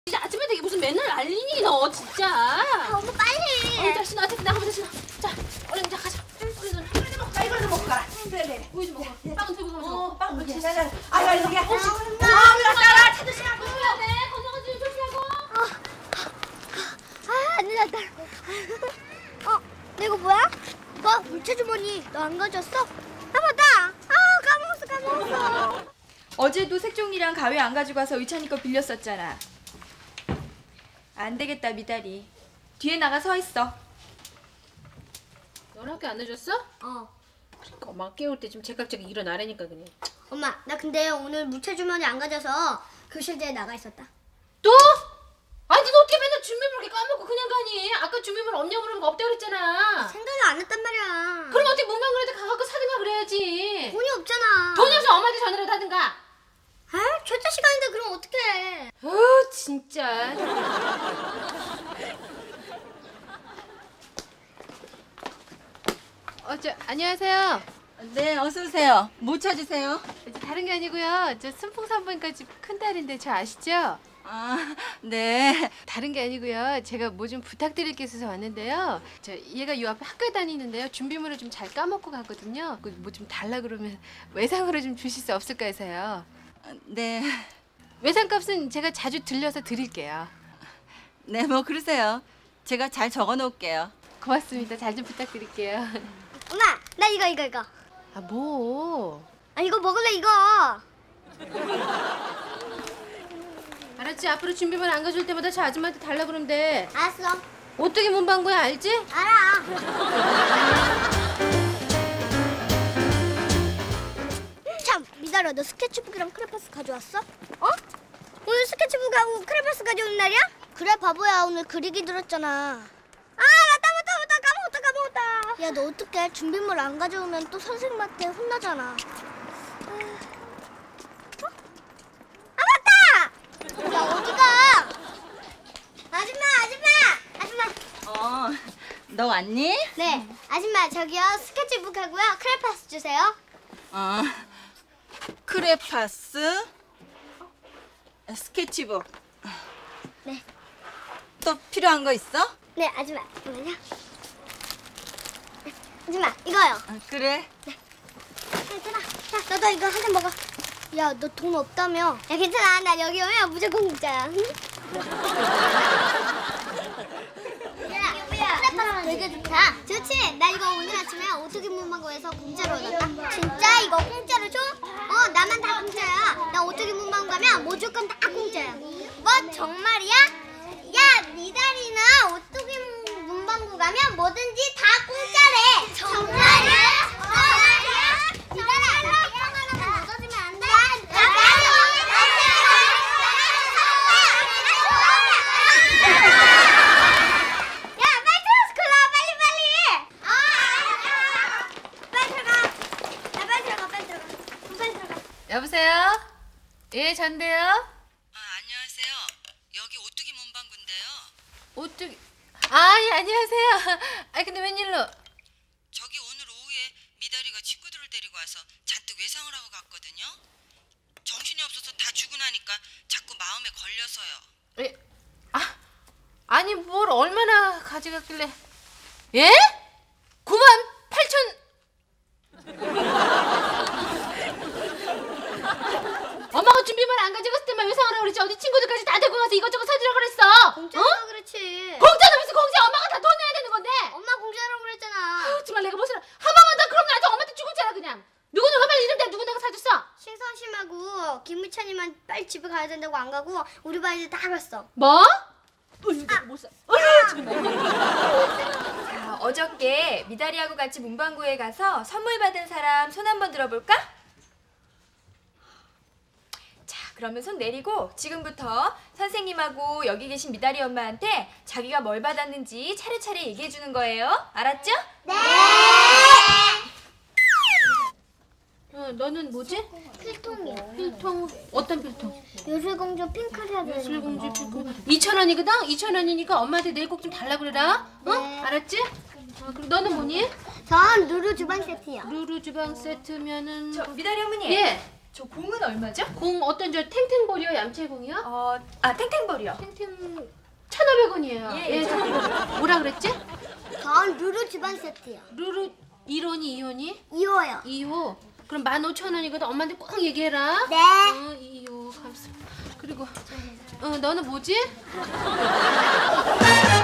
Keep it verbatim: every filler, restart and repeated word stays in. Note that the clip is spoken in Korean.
진짜 아침부터 이게 무슨 맨날 난리니 너 진짜. 아, 엄마 빨리. 어, 자, 신아, 어쨌든 나가보자, 신아. 자, 얼른 자 가자. 얼른 얼른. 이거 좀 먹자. 이거 좀 먹고 가라. 그래, 그래. 우유 좀 먹어. 빵은 들고 가면서. 어, 빵 먹자. 자자. 아, 야, 여기야. 어, 아, 우리가 따라 찾으시라고. 조심해야 돼. 건강한 줄 조심하고. 아, 안 났다. 어, 너 이거 뭐야? 뭐? 물체 주머니. 너 안 가져왔어? 아, 맞다. 아, 까먹었어, 까먹었어. 어제도 색종이랑 가위 안 가져가서 의찬이 거 빌렸었잖아. 안 되겠다, 미달이. 뒤에 나가 서 있어. 넌 학교 안 늦었어? 어. 그러니까 엄마 깨울 때 좀 제깍제깍 일어나라니까 그냥. 엄마, 나 근데 오늘 물체 주머니 안 가져서 교실대에 나가 있었다. 또? 아니 너 어떻게 맨날 준비물 이렇게 까먹고 그냥 가니? 아까 준비물 없냐고 그러는 거 없다고 그랬잖아. 생각이 안 났단 말이야. 그럼 어떻게 문방구에서 가갖고 사든가 그래야지. 돈이 없잖아. 돈이 없으면 엄마한테 전화라도 하든가. 아, 출제 시간인데 그럼 어떡해. 어 진짜. 어, 저 안녕하세요. 네, 어서 오세요. 뭐 찾으세요? 저, 다른 게 아니고요. 저 순풍산부인과 집 큰딸인데 저 아시죠? 아, 네. 다른 게 아니고요. 제가 뭐 좀 부탁드릴 게 있어서 왔는데요. 저 얘가 요 앞에 학교에 다니는데요. 준비물을 좀 잘 까먹고 가거든요. 뭐 좀 달라 그러면 외상으로 좀 주실 수 없을까 해서요. 네. 외상값은 제가 자주 들려서 드릴게요. 네, 뭐 그러세요. 제가 잘 적어 놓을게요. 고맙습니다. 잘 좀 부탁드릴게요. 엄마, 나 이거, 이거, 이거. 아 뭐? 아, 이거 먹을래, 이거. 알았지? 앞으로 준비물 안 가져올 때마다 저 아줌마한테 달라 그러면 돼. 알았어. 오뚜기 문방구야 알지? 알아. 참, 미달아, 너 스케치북이랑 크레파스 가져왔어? 어? 오늘 스케치북하고 크레파스 가져온 날이야? 그래, 바보야. 오늘 그리기 들었잖아. 아, 맞다, 맞다, 맞다. 까먹었다, 까먹었다. 야, 너 어떡해. 준비물 안 가져오면 또 선생님한테 혼나잖아. 어? 아, 맞다! 야, 어디가? 아줌마, 아줌마! 아줌마! 어, 너 왔니? 네, 아줌마 저기요 스케치북하고요 크레파스 주세요. 어, 크레파스, 스케치북. 네. 또 필요한 거 있어? 네, 아줌마 잠깐만요. 네, 아줌마 이거요. 아, 그래. 괜찮아. 자, 너도 이거 한 잔 먹어. 야, 너 돈 없다며? 야, 괜찮아. 나 여기 오면 무조건 공짜야. 크레파스 되게 좋다. 좋지? 나 이거 오늘 아침에 오뚜기 문방구에서 공짜로 얻었다. 진짜? 이거 공짜로 줘? 어, 나만 다 공짜야. 나 오뚜기 문방구 가면 무조건 다 공짜야. 뭐, 정말이야? 야, 미달이는 오뚜기 문방구 가면 뭐든지 다 공짜래. 정말이야? 정말이야? 미달아, 나 이거 하나만 얻어주면 안 돼? 여보세요? 예, 전데요. 아, 안녕하세요. 여기 오뚜기 문방구인데요. 오뚜기. 아, 예, 안녕하세요. 아, 근데 웬일로? 저기 오늘 오후에 미달이가 친구들을 데리고 와서 잔뜩 외상을 하고 갔거든요. 정신이 없어서 다 주고 나니까 자꾸 마음에 걸려서요. 예? 아, 아니 뭘 얼마나 가져갔길래? 예? 구만 팔천. 엄마가 준비물 안 가져갔을 때만 외상하라고 그랬지. 어디 친구들까지 다 데리고 가서 이것저것 사주라고 그랬어. 공짜라고 어? 그렇지. 공짜는 무슨 공짜? 엄마가 다 돈 내야 되는 건데. 엄마 공짜라고 그랬잖아. 아유, 정말 내가 무슨 한 번만 더 그럼 나도 엄마한테 죽을 줄 알아 그냥. 누구 누가 빨리 이름 대 누구 내가 사줬어? 신선심하고 김미찬이만 빨리 집에 가야 된다고 안 가고 우리 반 애들 다 갔어. 뭐? 어휴, 내가 못 사. 어휴, 정말. 자, 어저께 미달이하고 같이 문방구에 가서 선물 받은 사람 손 한번 들어볼까? 자, 그러면 손 내리고 지금부터 선생님하고 여기 계신 미달이 엄마한테 자기가 뭘 받았는지 차례차례 얘기해 주는 거예요. 알았죠? 네. 어, 너는 뭐지? 필통이야. 필통. 어떤 필통? 요술공주 핑크색을. 요술공주 필통. 이천 원이거든? 이천 원이니까 엄마한테 내일 꼭 좀 달라 그래라. 어? 네. 알았지? 어, 그럼 너는 뭐니? 전 루루 주방 세트요. 루루 주방 세트면은. 저 미달이 어머니. 예. 저 공은 얼마죠? 공 어떤 저 탱탱볼이요? 얌체공이요? 어, 아 탱탱볼이요. 탱탱 천오백 원이에요. 예, 예. 뭐라 그랬지? 전 루루 주방 세트요. 루루 일 호니 이 호니? 이 호요. 이 호. 그럼 만 오천 원이거든. 엄마한테 꼭 얘기해라. 네. 어, 이 호 감사. 그리고 어 너는 뭐지?